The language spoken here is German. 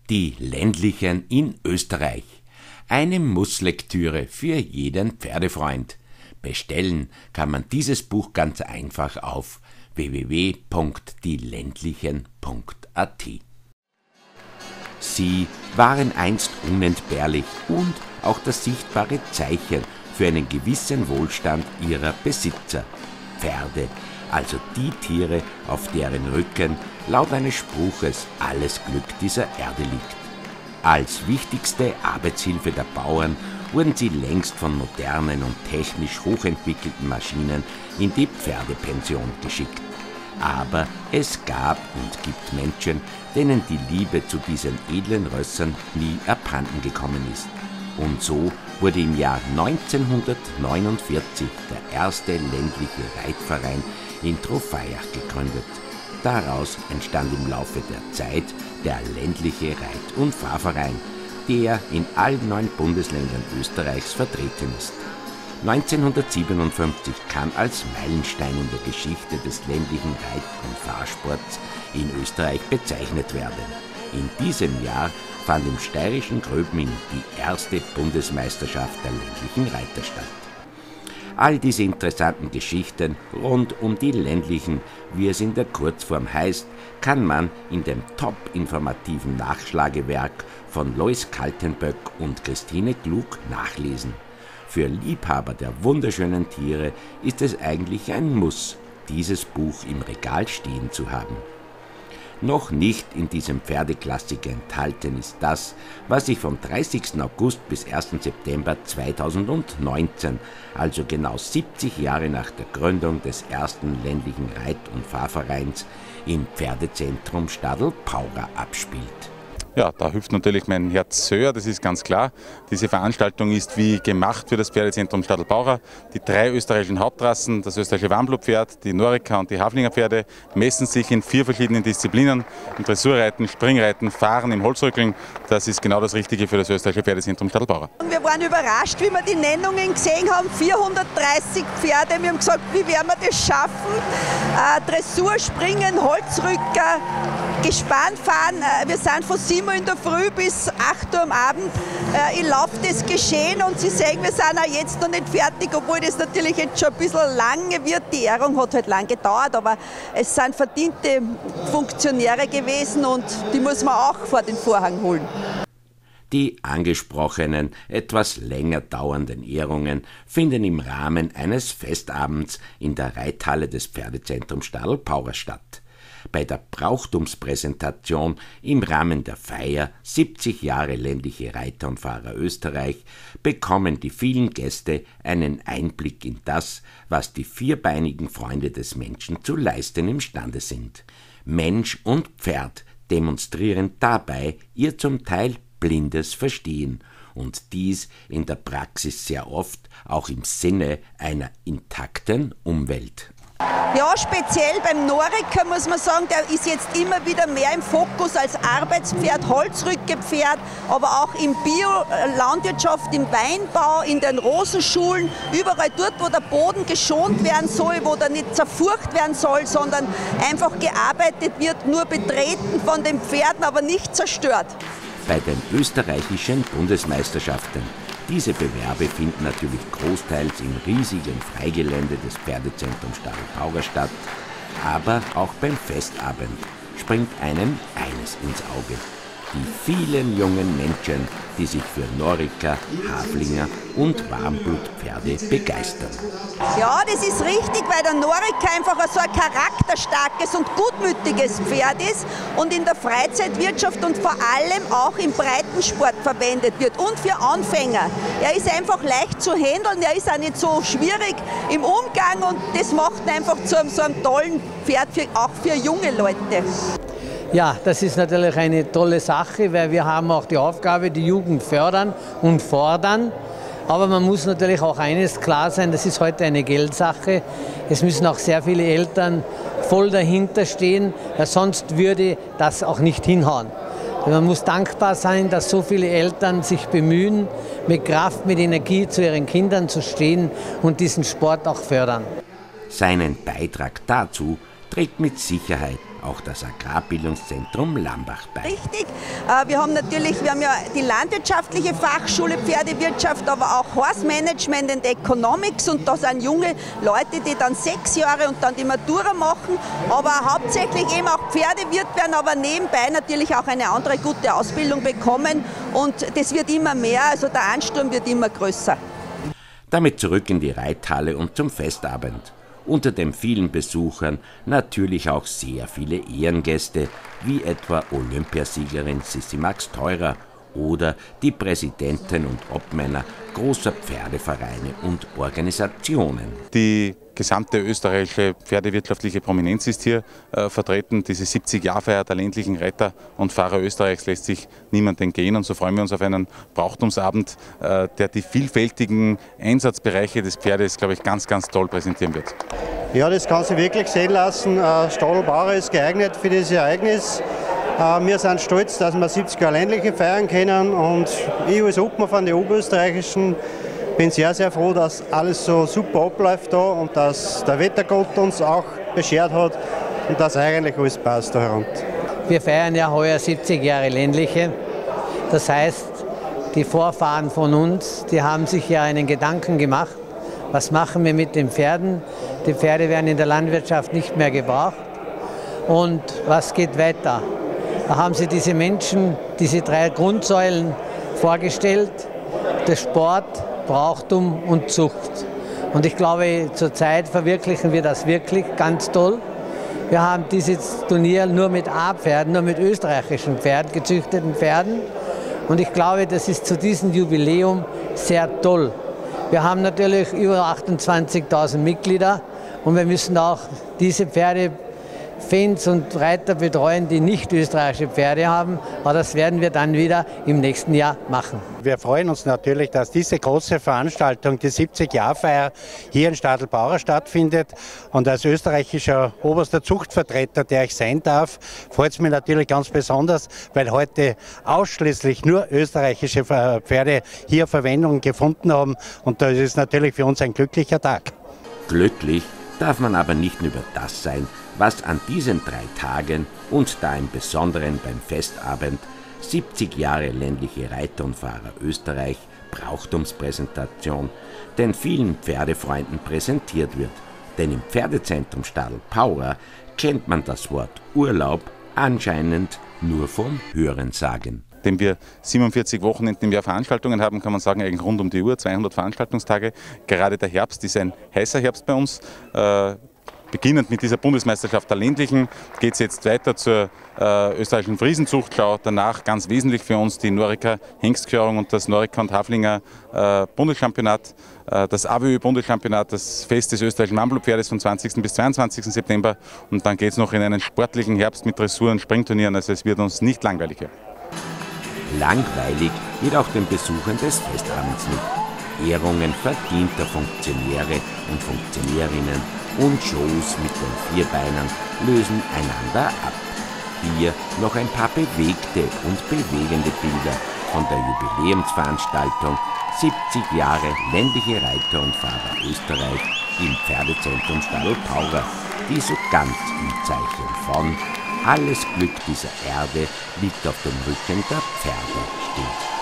Die ländlichen in Österreich. Eine Musslektüre für jeden Pferdefreund. Bestellen kann man dieses Buch ganz einfach auf www.dieländlichen.at. Sie waren einst unentbehrlich und auch das sichtbare Zeichen für einen gewissen Wohlstand ihrer Besitzer. Pferde, also die Tiere, auf deren Rücken laut eines Spruches alles Glück dieser Erde liegt. Als wichtigste Arbeitshilfe der Bauern wurden sie längst von modernen und technisch hochentwickelten Maschinen in die Pferdepension geschickt. Aber es gab und gibt Menschen, denen die Liebe zu diesen edlen Rössern nie abhanden gekommen ist. Und so wurde im Jahr 1949 der erste ländliche Reitverein in Trofeiach gegründet. Daraus entstand im Laufe der Zeit der ländliche Reit- und Fahrverein, der in allen 9 Bundesländern Österreichs vertreten ist. 1957 kann als Meilenstein in der Geschichte des ländlichen Reit- und Fahrsports in Österreich bezeichnet werden. In diesem Jahr fand im steirischen Gröbming die erste Bundesmeisterschaft der ländlichen Reiter statt. All diese interessanten Geschichten rund um die ländlichen, wie es in der Kurzform heißt, kann man in dem top-informativen Nachschlagewerk von Lois Kaltenböck und Christine Klug nachlesen. Für Liebhaber der wunderschönen Tiere ist es eigentlich ein Muss, dieses Buch im Regal stehen zu haben. Noch nicht in diesem Pferdeklassiker enthalten ist das, was sich vom 30. August bis 1. September 2019, also genau 70 Jahre nach der Gründung des ersten ländlichen Reit- und Fahrvereins, im Pferdezentrum Stadl-Paura abspielt. Ja, da hüpft natürlich mein Herz höher, das ist ganz klar. Diese Veranstaltung ist wie gemacht für das Pferdezentrum Stadl-Paura. Die 3 österreichischen Hauptrassen, das österreichische Warmblutpferd, die Norika und die Haflinger Pferde, messen sich in 4 verschiedenen Disziplinen. Im Dressurreiten, Springreiten, Fahren, im Holzrückeln. Das ist genau das Richtige für das österreichische Pferdezentrum Stadl-Paura. Wir waren überrascht, wie wir die Nennungen gesehen haben. 430 Pferde. Wir haben gesagt, wie werden wir das schaffen? Dressur, Springen, Holzrücker, Gespannfahren. Wir sind von 7 Uhr in der Früh bis 8 Uhr am Abend im Lauf des Geschehen und Sie sehen, wir sind auch jetzt noch nicht fertig, obwohl das natürlich jetzt schon ein bisschen lange wird. Die Ehrung hat halt lang gedauert, aber es sind verdiente Funktionäre gewesen und die muss man auch vor den Vorhang holen. Die angesprochenen, etwas länger dauernden Ehrungen finden im Rahmen eines Festabends in der Reithalle des Pferdezentrums Stadl-Paura statt. Bei der Brauchtumspräsentation im Rahmen der Feier 70 Jahre ländliche Reiter und Fahrer Österreich bekommen die vielen Gäste einen Einblick in das, was die vierbeinigen Freunde des Menschen zu leisten imstande sind. Mensch und Pferd demonstrieren dabei ihr zum Teil blindes Verstehen und dies in der Praxis sehr oft auch im Sinne einer intakten Umwelt. Ja, speziell beim Norika muss man sagen, der ist jetzt immer wieder mehr im Fokus als Arbeitspferd, Holzrückepferd, aber auch in Bio-Landwirtschaft, im Weinbau, in den Rosenschulen, überall dort, wo der Boden geschont werden soll, wo der nicht zerfurcht werden soll, sondern einfach gearbeitet wird, nur betreten von den Pferden, aber nicht zerstört. Bei den österreichischen Bundesmeisterschaften. Diese Bewerbe finden natürlich großteils im riesigen Freigelände des Pferdezentrums Stadl-Paura statt, aber auch beim Festabend springt einem eines ins Auge: die vielen jungen Menschen, die sich für Norika, Haflinger und Warmblutpferde begeistern. Ja, das ist richtig, weil der Norika einfach so ein charakterstarkes und gutmütiges Pferd ist und in der Freizeitwirtschaft und vor allem auch im Breitensport verwendet wird und für Anfänger. Er ist einfach leicht zu handeln, er ist auch nicht so schwierig im Umgang und das macht ihn einfach zu so einem tollen Pferd, auch für junge Leute. Ja, das ist natürlich eine tolle Sache, weil wir haben auch die Aufgabe, die Jugend fördern und fordern. Aber man muss natürlich auch eines klar sein, das ist heute eine Geldsache. Es müssen auch sehr viele Eltern voll dahinter stehen, weil sonst würde das auch nicht hinhauen. Man muss dankbar sein, dass so viele Eltern sich bemühen, mit Kraft, mit Energie zu ihren Kindern zu stehen und diesen Sport auch fördern. Seinen Beitrag dazu trägt mit Sicherheit auch das Agrarbildungszentrum Lambach bei. Richtig. Wir haben ja die landwirtschaftliche Fachschule Pferdewirtschaft, aber auch Horse Management and Economics, und da sind junge Leute, die dann 6 Jahre und dann die Matura machen, aber hauptsächlich eben auch Pferdewirt werden, aber nebenbei natürlich auch eine andere gute Ausbildung bekommen, und das wird immer mehr, also der Ansturm wird immer größer. Damit zurück in die Reithalle und zum Festabend. Unter den vielen Besuchern natürlich auch sehr viele Ehrengäste, wie etwa Olympiasiegerin Sissi Max Theurer oder die Präsidenten und Obmänner großer Pferdevereine und Organisationen. Die gesamte österreichische pferdewirtschaftliche Prominenz ist hier vertreten. Diese 70-Jahr-Feier der ländlichen Reiter und Fahrer Österreichs lässt sich niemand entgehen, und so freuen wir uns auf einen Brauchtumsabend, der die vielfältigen Einsatzbereiche des Pferdes, glaube ich, ganz, ganz toll präsentieren wird. Ja, das kann sich wirklich sehen lassen. Stadl Bauer ist geeignet für dieses Ereignis. Wir sind stolz, dass wir 70 Jahre ländliche feiern können, und ich als Obmann von der Oberösterreichischen bin sehr, sehr froh, dass alles so super abläuft da und dass der Wettergott uns auch beschert hat und dass eigentlich alles passt da herum. Wir feiern ja heuer 70 Jahre ländliche. Das heißt, die Vorfahren von uns, die haben sich ja einen Gedanken gemacht, was machen wir mit den Pferden? Die Pferde werden in der Landwirtschaft nicht mehr gebraucht. Und was geht weiter? Da haben sie diese Menschen, diese 3 Grundsäulen vorgestellt: der Sport, Brauchtum und Zucht. Und ich glaube, zurzeit verwirklichen wir das wirklich ganz toll. Wir haben dieses Turnier nur mit A-Pferden, nur mit österreichischen Pferden, gezüchteten Pferden. Und ich glaube, das ist zu diesem Jubiläum sehr toll. Wir haben natürlich über 28.000 Mitglieder, und wir müssen auch diese Pferdefans und Reiter betreuen, die nicht österreichische Pferde haben. Aber das werden wir dann wieder im nächsten Jahr machen. Wir freuen uns natürlich, dass diese große Veranstaltung, die 70-Jahr-Feier, hier in Stadl Bauer stattfindet. Und als österreichischer oberster Zuchtvertreter, der ich sein darf, freut es mich natürlich ganz besonders, weil heute ausschließlich nur österreichische Pferde hier Verwendung gefunden haben. Und das ist natürlich für uns ein glücklicher Tag. Glücklich darf man aber nicht nur über das sein, was an diesen 3 Tagen und da im Besonderen beim Festabend 70 Jahre ländliche Reiter und Fahrer Österreich Brauchtumspräsentation den vielen Pferdefreunden präsentiert wird. Denn im Pferdezentrum Stadl Bauer kennt man das Wort Urlaub anscheinend nur vom Hörensagen. Nachdem wir 47 Wochenenden im Jahr Veranstaltungen haben, kann man sagen, eigentlich rund um die Uhr, 200 Veranstaltungstage. Gerade der Herbst ist ein heißer Herbst bei uns. Beginnend mit dieser Bundesmeisterschaft der Ländlichen geht es jetzt weiter zur österreichischen Friesenzuchtschau. Danach ganz wesentlich für uns die Norica Hengstkörung und das Norica und Haflinger Bundeschampionat, das AWÖ-Bundeschampionat, das Fest des österreichischen Warmblutpferdes vom 20. bis 22. September. Und dann geht es noch in einen sportlichen Herbst mit Dressur- und Springturnieren. Also es wird uns nicht langweilig hier. Langweilig wird auch den Besuchern des Festabends nicht. Ehrungen verdienter Funktionäre und Funktionärinnen und Shows mit den Vierbeinern lösen einander ab. Hier noch ein paar bewegte und bewegende Bilder von der Jubiläumsveranstaltung 70 Jahre ländliche Reiter und Fahrer Österreich im Pferdezentrum Stadl Bauer, die so ganz im Zeichen von alles Glück dieser Erde liegt auf dem Rücken der Pferde steht.